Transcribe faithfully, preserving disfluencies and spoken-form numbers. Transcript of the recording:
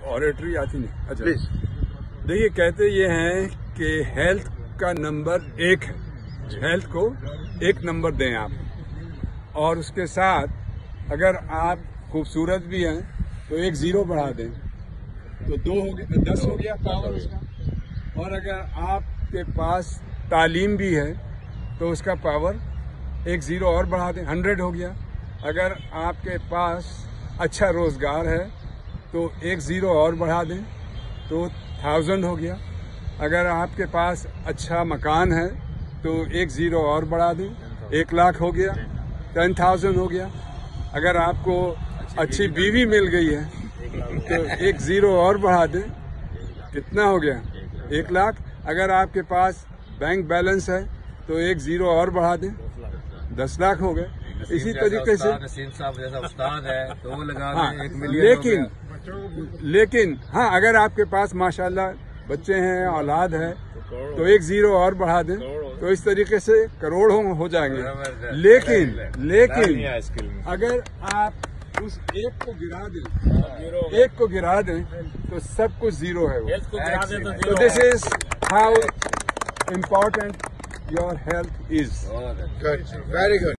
Oratory आती नहीं। अच्छा देखिए, कहते ये हैं कि हेल्थ का नंबर एक है, हेल्थ को एक नंबर दें आप, और उसके साथ अगर आप खूबसूरत भी हैं तो एक जीरो बढ़ा दें तो दो हो गया, दस हो गया पावर उसका। और अगर आपके पास तालीम भी है तो उसका पावर एक जीरो और बढ़ा दें, हंड्रेड हो गया। अगर आपके पास अच्छा रोजगार है तो एक जीरो और बढ़ा दें तो थाउजेंड हो गया। अगर आपके पास अच्छा मकान है तो एक जीरो और बढ़ा दें, एक लाख हो गया, टेन थाउजेंड हो गया। अगर आपको अच्छी बीवी मिल गई है तो एक जीरो और बढ़ा दें, कितना हो गया, एक लाख। अगर आपके पास बैंक बैलेंस है तो एक जीरो और बढ़ा दें, दस लाख हो गए। इसी तरीके से नसीम साहब जैसा उस्ताद है तो वो लगा हाँ, दें, एक मिलियन लेकिन लेकिन हाँ, अगर आपके पास माशाल्लाह बच्चे हैं, औलाद है तो एक जीरो और बढ़ा दें तो इस तरीके से करोड़ों हो जाएंगे। लेकिन लेकिन अगर आप उस एक को गिरा दें, एक को गिरा दें तो सब कुछ जीरो है वो। तो this is how important your health is. Good. Very good.